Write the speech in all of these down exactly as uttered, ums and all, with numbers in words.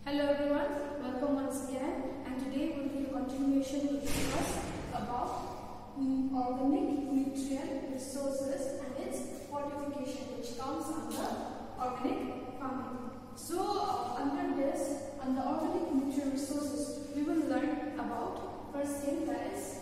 Hello everyone, welcome once again, and today will be a continuation to discuss about mm, organic nutrient resources and its fortification, which comes under organic farming. So uh, under this, under organic nutrient resources, we will learn about first thing, that is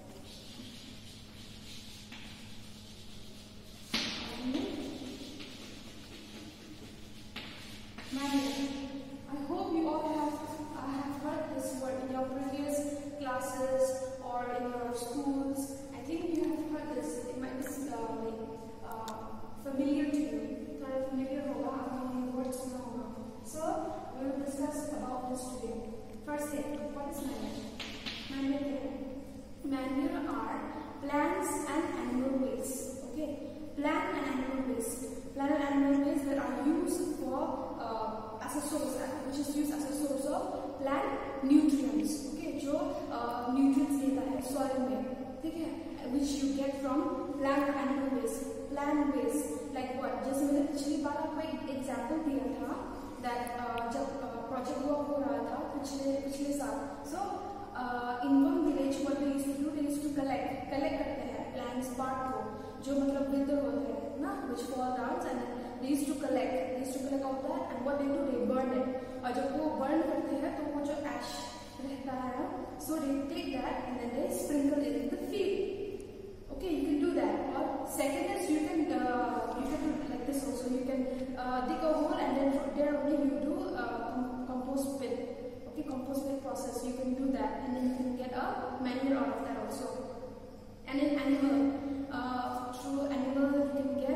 manure. I hope you all have uh, have heard this word in your previous classes or in your schools. I think you have heard this. It might be uh, like uh, familiar to you. थोड़ा familiar होगा, आपने ये word सुना होगा. So we will discuss about this today. First thing, what is manure? Manure. Manure are plants and animal waste. Okay, plant and animal waste. Plant and animal waste that are used for uh, as a source, which is used as a source of plant nutrients. Okay, जो uh, nutrients देता है soil में, ठीक है, which you get from plant and animal waste. Plant waste like what? जैसे मैंने पिछली बार आपको एक example दिया था that uh, जब uh, project work हो रहा था पिछले पिछले साल. So uh, in one village what they used to do, they used to collect collect करते हैं plants part को जो मतलब wither होते हैं ना, which fall down, and they used to collect, they used to collect all that, and what they do, they burn it. और जब वो burn करते हैं तो वो जो ash रहता है, so they take that and then they sprinkle it in the field. Okay, you can do that. Or second is you can uh, you can do like this also. You can uh, dig a hole and then from there only you do uh, compost pit. Okay, compost pit process. You can do that and then you can get a manure out of that also. And in animal. Uh, through animal you can get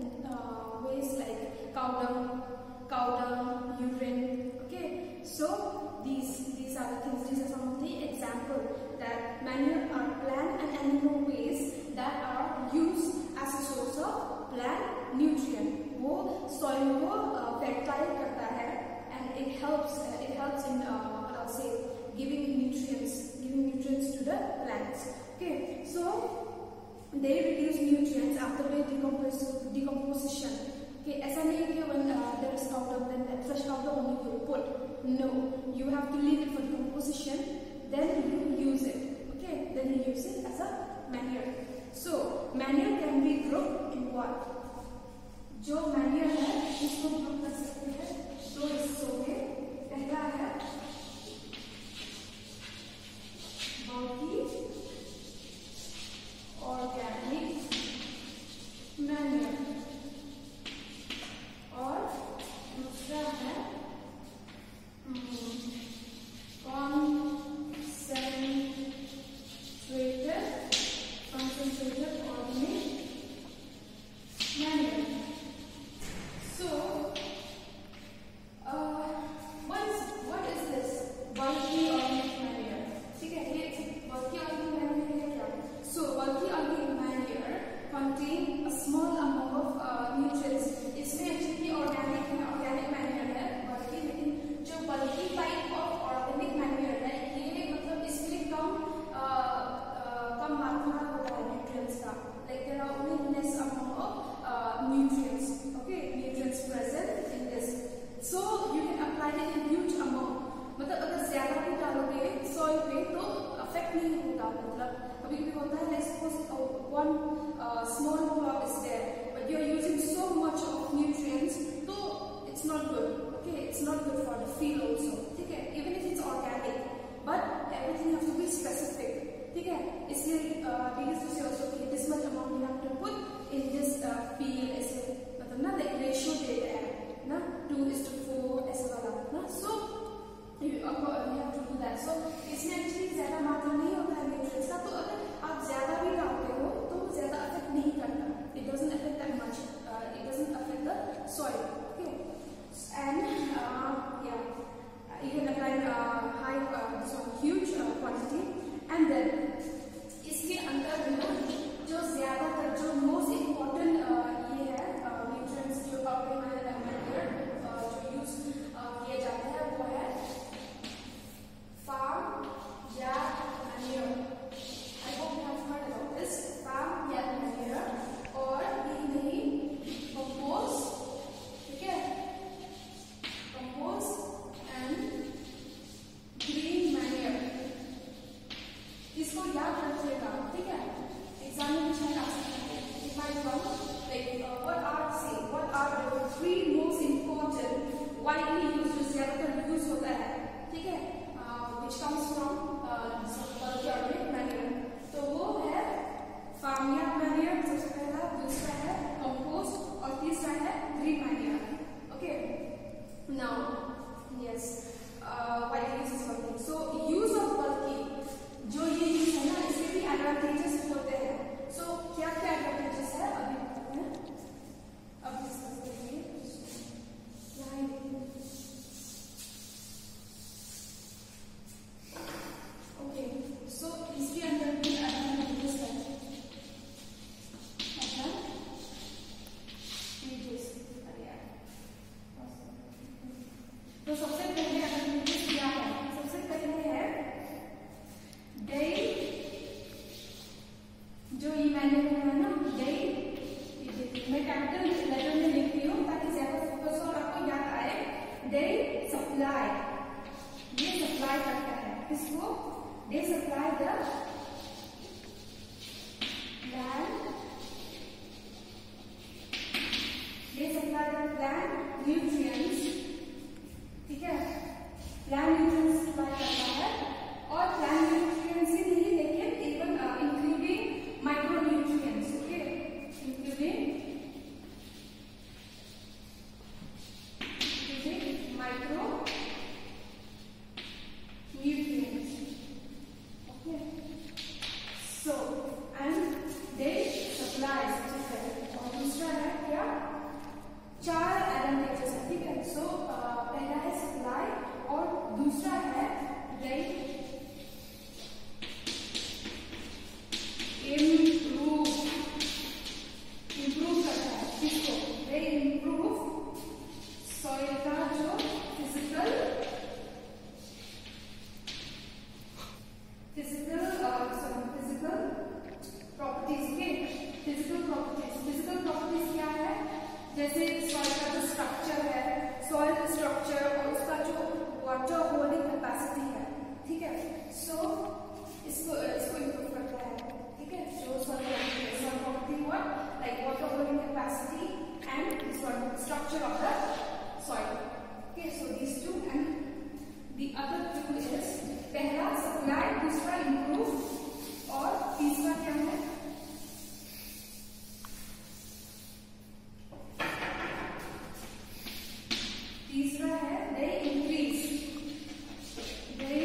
uh, waste like cow dung, cow dung, urine. Okay, so these these are the things. These are some of the examples that manure are plant and animal waste that are used as a source of plant nutrient. वो soil को uh, fertile करता है and it helps uh, it helps in uh, what I'll say giving nutrients giving nutrients to the plants. Okay, so they reduce nutrients after the decompos decomposition. Okay, ऐसा नहीं है कि when uh, there is cow dung then that fresh cow dung only you put. No, you have to leave it for decomposition, then you use it. Okay, then you use it as a manure. So manure can be grouped in what? जो manure है इसको group कर सकते हैं दो हिस्सों में. पहला है bulky organic manure और दूसरा है concentrated concentrated organic manure. So uh, what is what is this bulky organic manure? ठीक है, ये bulky organic manure है क्या? So bulky organic manure contain a small amount of uh, nutrients. इसमें actually organic है, organic manure है bulky, लेकिन जो bulky type of organic manure है ये मतलब इसमें कम uh, uh, कम मात्रा होता है nutrients का. Like there are only less amount of uh, nutrients. Okay, nutrients present in this. So you can apply it in huge amount. मतलब अगर ज्यादा भी डालोगे soil पे तो affect नहीं होता. मतलब कभी कभी होता है like suppose one uh, small crop is there but you are using so much of nutrients, so it's not good. Okay, it's not good for the field also. ठीक है, even if it's organic, but everything has to be specific. ठीक है, इसलिए they used to say also okay, this much amount you have to put in this uh, field. ऐसे मतलब ना like ratio देते हैं ना two is to four ऐसे वाला ना. So you, uh, you have to do that. So इसमें actually ज्यादा मात्रा नहीं होता है nutrients का, तो अगर आप ज्यादा भी डालते हो तो ज्यादा affect नहीं करता. It doesn't affect that much. Uh, it doesn't affect the soil. Okay, and uh, yeah, you can apply uh, high uh, so huge uh, quantity, and then इसके अंदर जो जो ज्यादातर जो most important uh, ये है uh, nutrients जो organic manure uh, जो widely used, जो ज्यादातर यूज होता है, ठीक है, which comes from bulky organic manure, तो वो है farmyard manure सबसे पहला, दूसरा है compost और तीसरा है green manure. Okay, now yes, uh, widely used is one thing. So use of bulky, जो ये यूज है ना, इसके भी एडवांटेजेस होते हैं. सो so, क्या क्या एडवांटेजेस है अभी अब डिस्कस करेंगे. ओके, सो इसके अंदर भी एडवांटेजेस है. तो सबसे पहले एडवांटेजेस क्या है? सबसे पहले है डेई, जो ये मैंने बोला ना डेई, मैं कैपिटल लेटर में लिख रही हूँ ताकि ज्यादा फोकस और आपको याद आए. डेई सप्लाई, ये सप्लाई करता है किसको? They supply the plant, they supply the plant nutrients, ठीक है, प्लांट न्यूट्रिएंट्स सप्लाई करता है. और प्लांट न्यूट्रिएंट्स ही नहीं लेकिन even including micro nutrients. Okay, including micro nutrients. Okay, so and they supplies, ठीक है. और दूसरा है क्या? चार एडवांटेजेस है, ठीक है. सो पहला है सप्लाई और दूसरा है they improve, improve करता है किसको? they improve सॉइल का जो फिजिकल फिजिकल फिजिकल प्रॉपर्टीज के फिजिकल प्रॉपर्टीज फिजिकल प्रॉपर्टीज क्या है? जैसे सॉइल का जो स्ट्रक्चर है, सॉइल स्ट्रक्चर और उसका जो वाटर होल्डिंग कैपेसिटी है, ठीक है. सो इसको इसको इम्प्रूव करता है, ठीक है. जो सॉइल सॉइल प्रॉपर्टी हुआ like water holding capacity and structure of the soil. Okay, so these two and the other two is पहला supply, दूसरा improve और तीसरा क्या है? तीसरा है they increase, they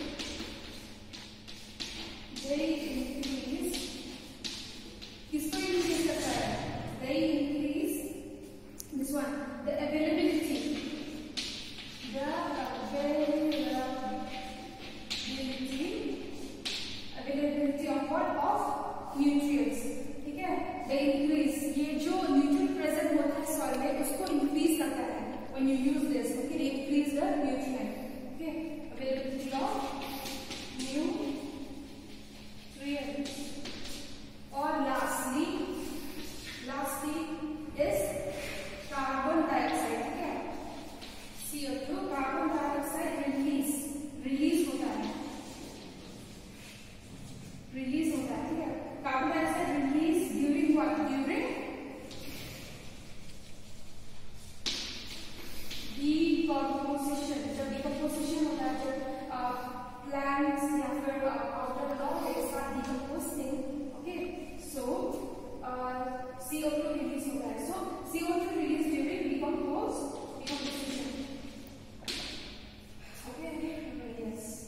they increase, किसको increase करता है? they increase this one, the availability, the availability, availability of what? Of nutrients, ठीक है. they increase, ये जो nutrient present होता है soil में उसको increase करता है when you use this. Okay, they increase the nutrient. Okay, availability of nutrients. और lastly, lastly is carbon dioxide, ठीक है. C O two, carbon dioxide release release होता है, रिलीज होता है, ठीक है. Carbon dioxide release during what? During decomposition. जब डीकंपोजिशन होता है, जब प्लांट्स या फिर outer law start decomposing. Okay, so C O two release होता है. So C O two release during decompose decomposition. Okay, yes.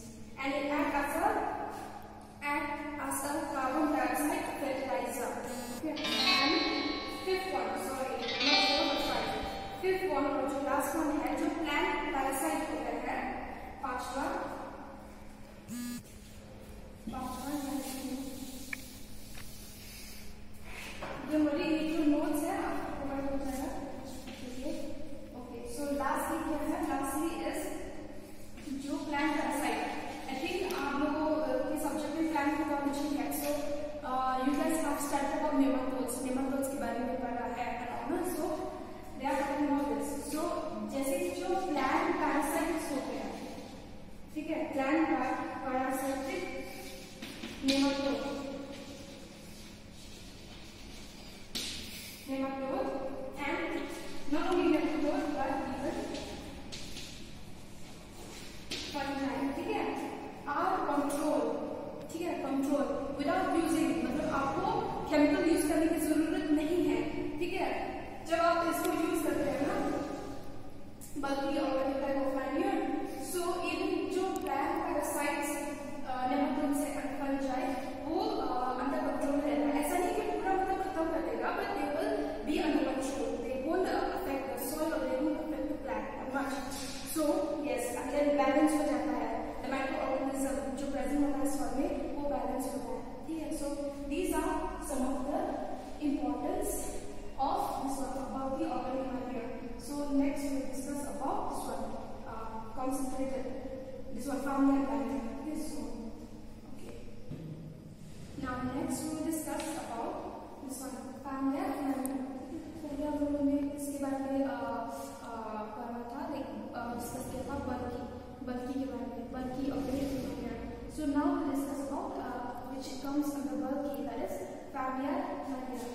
type of manure. So even जो plant parasites nematodes से अटकल जाए वो अंडर कंट्रोल में रहता है. ऐसा नहीं कि पूरा मतलब खत्म कर देगा, but they will be under control. They won't affect the soil or they won't affect the plant much. So yes, अगर balance हो जाता है, the microorganism जो present होता है soil में वो balance होता है. ठीक है. So these are some of the importance of this one about the organic manure. So next we will discuss about this one, uh, concentrated, this one farmland manure. This one. Okay. Now next we will discuss about this one, farmland manure. पहले हम लोगों ने इसके बारे में पढ़ा था, like discuss किया था बल्कि बल्कि के बारे में, बल्कि organic manure. So now we will discuss about uh, which comes under bulky, that is farmland manure.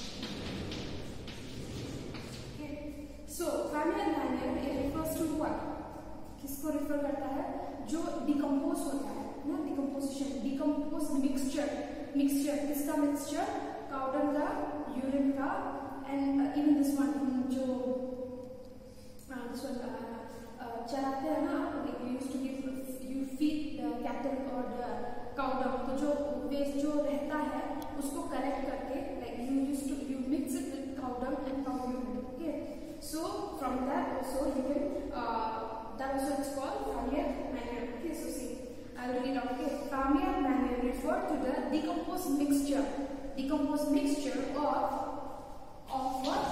So farmland manure it refers to what? किसको refer करता है? जो decompose होता है ना, decomposition, decomposed mixture, mixture किसका mixture? Cow dung का, urine का, and uh, even this one जो uh, this one uh, uh, चराते हैं ना, like you used to give you feed the cattle or the cow dung, तो जो waste जो रहता है उसको collect करके like you used to you mix it with cow dung and cow urine. Okay. So from that also you can uh, that also it's called farmyard manure. Okay, so see, I'll read it out. Okay, farmyard manure refer to the decomposed mixture, decomposed mixture of of what?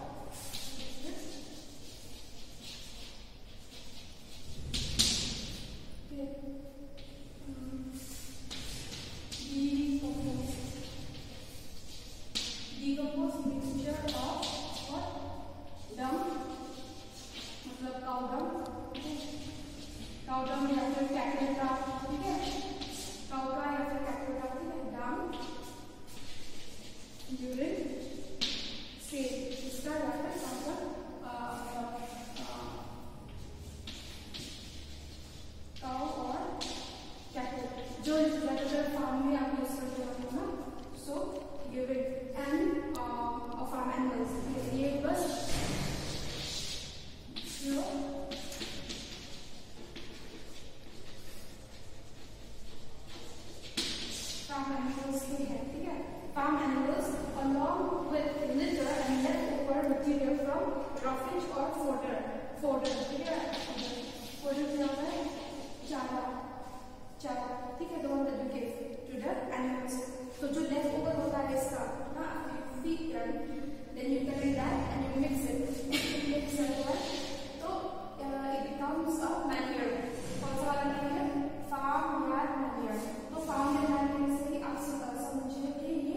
Okay. Um, decomposed decomposed mixture of what? Dung, मतलब cow dung, cow dung या फिर cattle का, ठीक है, cow का या फिर cattle का, ठीक है, dung, urine, से इसका या फिर cow का cow और cattle जो ज़्यादातर farm में आप यूज़ करते हो ना, so urine and uh, farm animals, ये बस No. Farm animals के हैं, ठीक है. Farm animals along with litter and leftover material from roughage or fodder, fodder, ठीक है. Fodder क्या होता है? चारा, चारा, ठीक है. The one that you give to the animals. तो जो leftover होता है इसका, ना, you feed them, then you collect that and you mix it. Mix it what? It becomes a manure. कौन सा वाला manure? Farmyard manure. तो farmyard manure से ही आप समझिए कि ये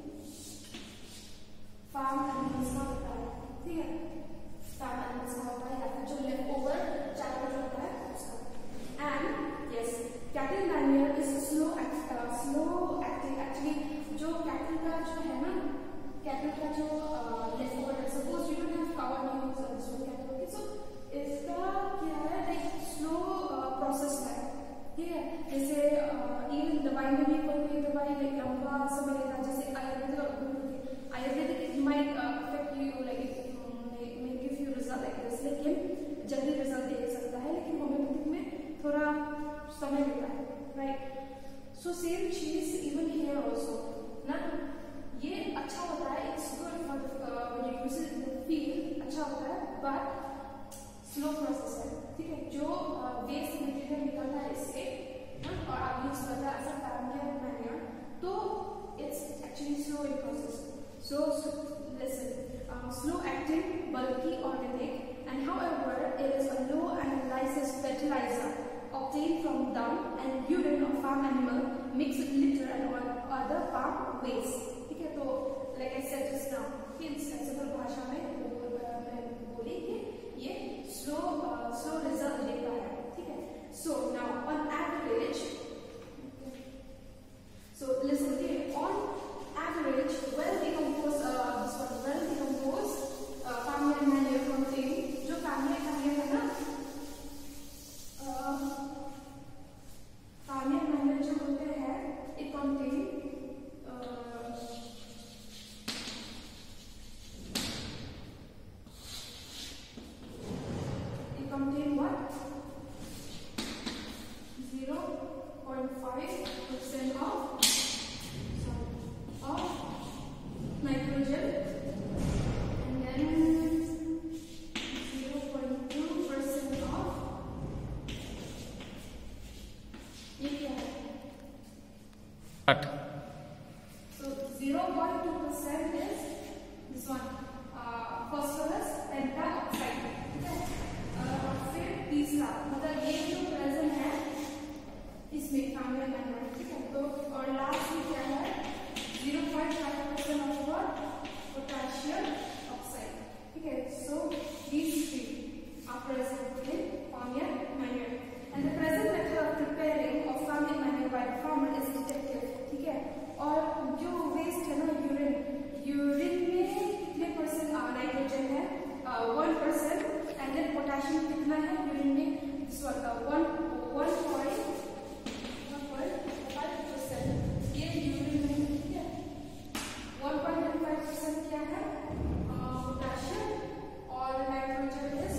farm animals का होता है, ठीक है? Farm animals का होता है या फिर जो leftover चारा जो होता है उसका. And yes, cattle manure is slow act, uh, slow acting. Actually, जो cattle का जो है ना, cattle का जो uh, leftover है. Suppose you don't have cow and you use this one cattle. Okay, so इसका क्या है, लाइक स्लो प्रोसेस है, ठीक है. जैसे इवन दवाई में भी कोई कोई दवाई लाइक लंबा समय लेता है, जैसे आयुर्वेदिक और Ayurvedic it might affect you like it may give you result like this, लेकिन जल्दी रिजल्ट दे सकता है, लेकिन होम्योपैथिक में थोड़ा समय लेता है, राइट. सो सेम चीज इवन हियर आल्सो ना, ये अच्छा होता है, it's good for when you use it in the field, अच्छा होता है, बट स्लो प्रोसेस है, ठीक है. जो वेस्ट मटेरियल निकलता है इससे और आप यूज करता है एज अ farmyard manure, तो it's actually slow in process. So listen, slow acting, bulky, organic, and however it is a low analysis fertilizer obtained from dung and urine of farm animal mixed with litter and other farm waste, ठीक है. तो like I said just now, कि simple भाषा में बोली कि ये slow slow result देता है, ठीक है. So now on average, so listen here, on average well decompose this one well decompose farmyard manure contain, जो farmyard manure है ना, farmyard manure जो होते हैं, it contain मतलब ये जो प्रेजेंट है इसमें फैमिली मैन्योर, ठीक है। तो और लास्ट में क्या है, zero point five percent of what, potassium oxide, ठीक है। सो these three are present in farmyard manure and the present method of preparing of farmyard manure by the farmer is effective, ठीक है। और जो वेस्ट है ना यूरिन, यूरिन में कितने परसेंट नाइट्रोजन है, one percent, and then potassium कितना है यूरिन में, one one point five percent ये यूरिन में, ठीक है। वन पॉइंट फाइव परसेंट क्या है पोटेशियम और nitrogen is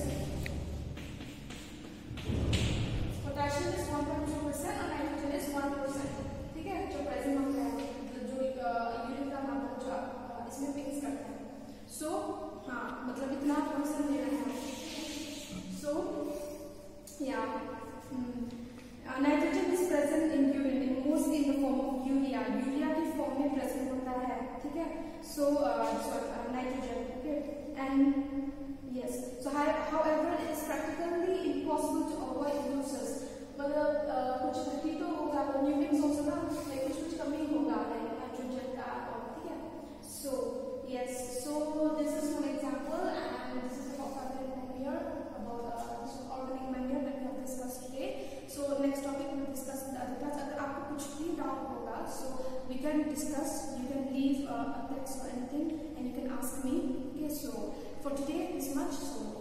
potassium is one point two percent और नाइट्रोजन इज वन परसेंट, ठीक है। जो प्रेजेंट होता है जो यूरिन का मात्रा जो आप इसमें मिक्स करते हैं। सो हाँ मतलब इतना परसेंट देना है। सो या nitrogen is present in urine in most in the form of urea, urea की फॉर्म में प्रेजेंट होता है, ठीक है। So nitrogen, okay, and yes so however it is practically impossible to avoid losses, मतलब कुछ घटी तो होगा, न्यूट्रिएंट्स हो सकता है, कुछ कुछ कमी होगा नाइट्रोजन का, और ठीक है। सो yes, so this is one example and this is about organic manure, about uh, this organic manure that we have discussed today. So next topic we will discuss the other parts. अगर आपको कुछ भी doubt होगा, so we can discuss, you can leave uh, a text or anything and you can ask me. Okay, so for today this much. So